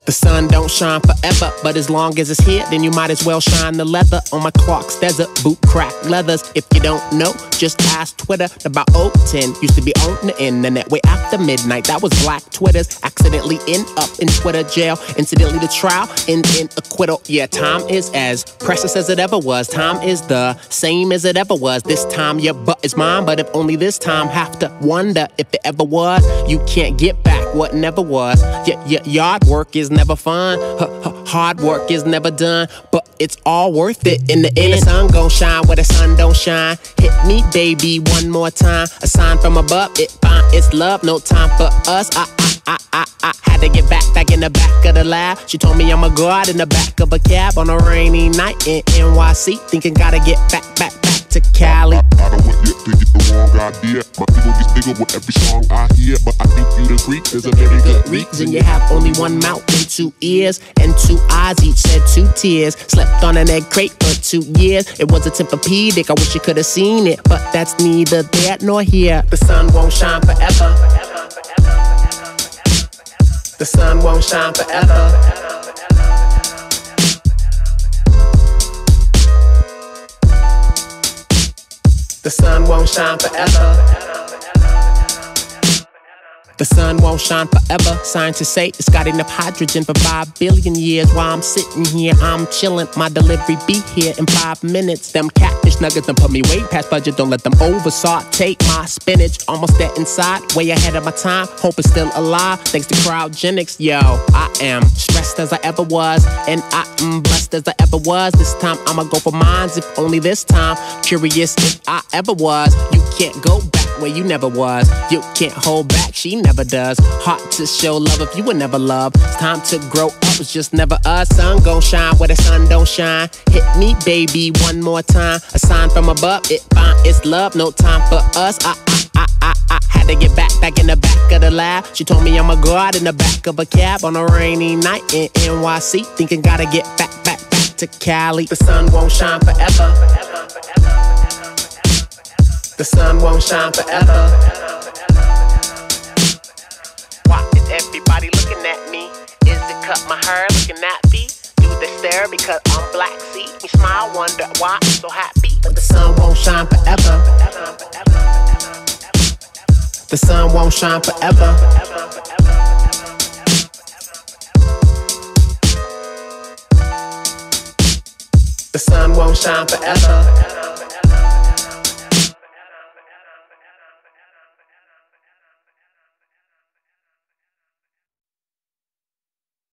The sun don't shine forever, but as long as it's here, then you might as well shine the leather on my Clarks desert boot crack leathers. If you don't know, just ask Twitter. About 010 used to be on the internet way after midnight. That was black Twitters. Accidentally end up in Twitter jail. Incidentally, the trial end in acquittal. Yeah, time is as precious as it ever was. Time is the same as it ever was. This time your butt is mine, but if only this time, have to wonder if it ever was. You can't get back what never was. Yard work is never fun. Hard work is never done, but it's all worth it in the end. The sun gon' shine where the sun don't shine. Hit me, baby, one more time. A sign from above, it's love, no time for us. I had to get back in the back of the lab. She told me I'm a guard in the back of a cab on a rainy night in NYC. Thinking gotta get back to Cali. I don't want you to get the wrong idea. My ego gets bigger with every song I hear, but I think you'd agree there's a very good reason. You have only one mouth and 2 ears and 2 eyes, each shed 2 tears. Slept on an egg crate for 2 years. It was a Tempur-Pedic, I wish you could have seen it, but that's neither there nor here. The sun won't shine forever. The sun won't shine forever. The sun won't shine forever. The sun won't shine forever. Scientists say it's got enough hydrogen for 5 billion years. While I'm sitting here, I'm chilling. My delivery be here in 5 minutes. Them catfish nuggets done put me way past budget. Don't let them over-saute my spinach. Almost there inside, way ahead of my time. Hope it's still alive, thanks to cryogenics. Yo, I am stressed as I ever was, and I am blessed as I ever was. This time I'ma go for mines, if only this time. Curious if I ever was. You can't go back where you never was. You can't hold back, she never does. Hard to show love if you were never loved. It's time to grow up, it's just never us. Sun gon' shine where the sun don't shine. Hit me, baby, one more time. A sign from above, it's love, no time for us. I had to get back in the back of the lab. She told me I'm a guard in the back of a cab on a rainy night in NYC. Thinking gotta get back to Cali. The sun won't shine forever. The sun won't shine forever. Why is everybody looking at me? Is it cut my hair looking at me? Do they stare because I'm black? See me smile, wonder why I'm so happy. But the sun won't shine forever. The sun won't shine forever. The sun won't shine forever.